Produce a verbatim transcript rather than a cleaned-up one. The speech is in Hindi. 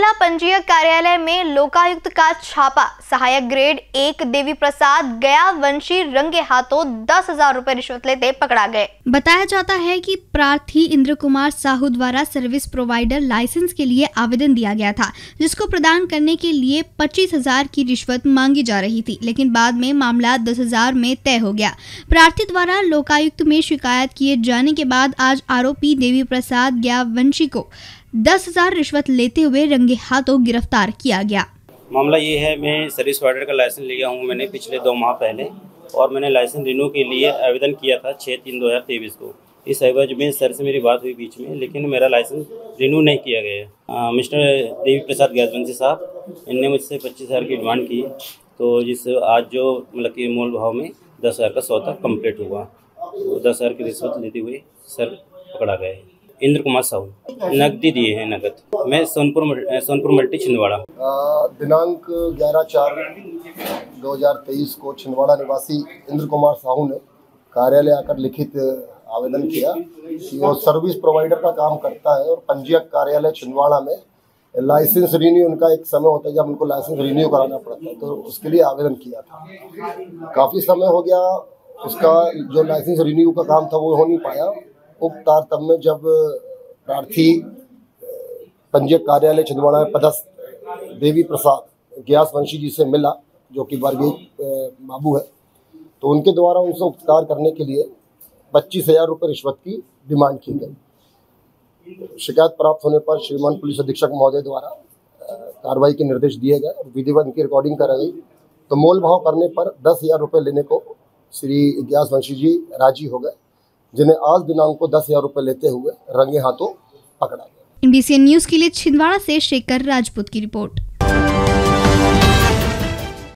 छिंदवाड़ा पंजीयक कार्यालय में लोकायुक्त का छापा। सहायक ग्रेड एक देवी प्रसाद गया वंशी रंगे हाथों दस हजार रूपए रिश्वत लेते पकड़ा गए। बताया जाता है कि प्रार्थी इंद्र कुमार साहू द्वारा सर्विस प्रोवाइडर लाइसेंस के लिए आवेदन दिया गया था, जिसको प्रदान करने के लिए पच्चीस हजार की रिश्वत मांगी जा रही थी, लेकिन बाद में मामला दस हजार में तय हो गया। प्रार्थी द्वारा लोकायुक्त में शिकायत किए जाने के बाद आज आरोपी देवी प्रसाद गया वंशी को दस हजार रिश्वत लेते हुए रंगे हाथों गिरफ्तार किया गया। मामला ये है, मैं सर्विस प्रोवाइडर का लाइसेंस लिया हूँ मैंने पिछले दो माह पहले, और मैंने लाइसेंस रिन्यू के लिए आवेदन किया था छः तीन दो हज़ार तेईस को। इस एवज में सर से मेरी बात हुई बीच में, लेकिन मेरा लाइसेंस रिन्यू नहीं किया गया। मिस्टर देवी प्रसाद गैसवंशी साहब, इनने मुझसे पच्चीस हज़ार की डिमांड की, तो जिस आज जो मतलब कि मोल भाव में दस हज़ार का सौदा कंप्लीट हुआ, तो दस हज़ार की रिश्वत लेते हुए सर पकड़ा गया है। इंद्र कुमार साहू नकदी दिए हैं, नगद। मैं सोनपुर सोनपुर मल्टी छिंदवाड़ा। दिनांक ग्यारह चार दो हज़ार तेईस को छिंदवाड़ा निवासी इंद्र कुमार साहू ने कार्यालय आकर लिखित आवेदन किया कि वो सर्विस प्रोवाइडर का काम करता है और पंजीयक कार्यालय छिंदवाड़ा में लाइसेंस रिन्यू, उनका एक समय होता है जब उनको लाइसेंस रिन्यू कराना पड़ता है, तो उसके लिए आवेदन किया था। काफ़ी समय हो गया, उसका जो लाइसेंस रिन्यू का काम था वो हो नहीं पाया। उक्त तारतम्य में जब प्रार्थी पंजीयक कार्यालय छिंदवाड़ा में पदस्थ देवी प्रसाद गयासवंशी जी से मिला, जो कि वर्गीय बाबू है, तो उनके द्वारा उनसे उपकार करने के लिए पच्चीस हजार रुपये रिश्वत की डिमांड की गई। शिकायत प्राप्त होने पर श्रीमान पुलिस अधीक्षक महोदय द्वारा कार्रवाई के निर्देश दिए गए और विधिवत इनकी रिकॉर्डिंग कराई। तो मोल भाव करने पर दस हजार रुपये लेने को श्री गयासवंशी जी राजी हो गए, जिन्हें आज दिनांक को दस हजार रुपये लेते हुए रंगे हाथों पकड़ा गया। एनबीसी न्यूज़ के लिए छिंदवाड़ा से शेखर राजपूत की रिपोर्ट।